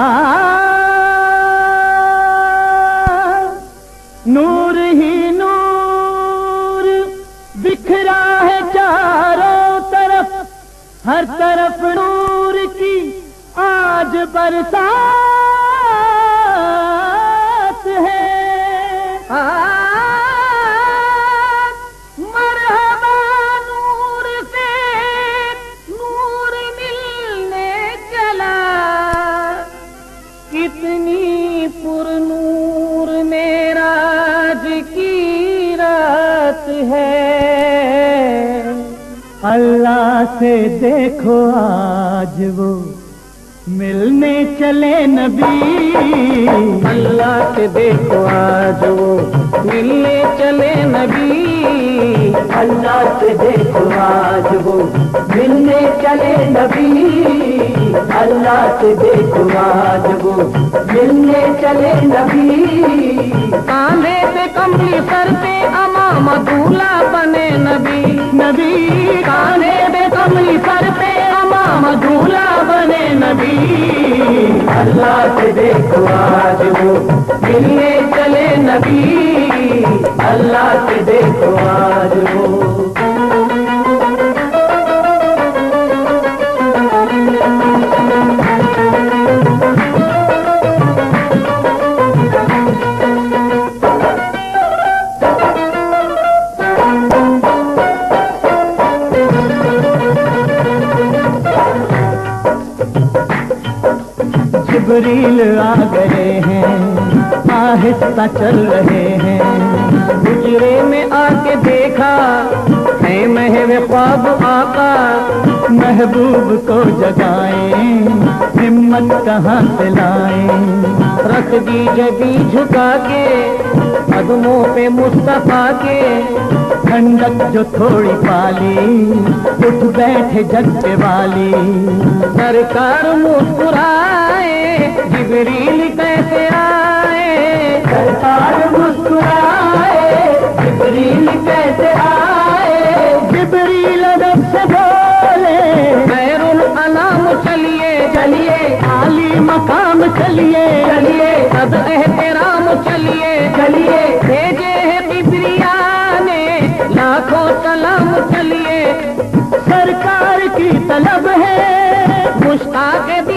नूर ही नूर बिखरा है चारों तरफ, हर तरफ नूर की आज बरसात है। मरहबा नूर से नूर मिलने चला, कितनी पुरनूर मेराज की रात है। अल्लाह से देखो आज वो मिलने चले नबी, अल्लाह से देखो आज वो मिलने चले नबी, अल्लाह से देखो आज वो मिलने चले नबी, अल्लाह से देखो आज वो मिलने चले नबी। कांधे पे कमली सर पे अमाम दूल्हा बने नबी, नबी कांधे पे कमली सर पे अमाम दूल्हा बने नबी, अल्लाह से देखो आज वो मिलने चले नबी, अल्लाह से देखो आज वो। जिब्रील आ गए हैं, आहिस्ता चल रहे हैं। हुजरे में आके देखा है महवे ख्वाब आका, महबूब को जगाएं, हिम्मत कहाँ से लाएं। रख दी जबी झुका के कदमों पे मुस्तफा के, ठंडक जो थोड़ी पाली उठ बैठे जगते वाली। सरकार मुस्कुराए जिब्रील कैसे आए, सरकार मुस्कुराए जिब्रील कैसे आए। जिब्रील अदब से बोले खैरुल अनाम चलिए चलिए, आली मकाम चलिए चलिए, सब एहतराम चलिए चलिए। भेजे है किबरिया ने लाखों सलाम चलिए। सरकार की तलब है मुश्ताक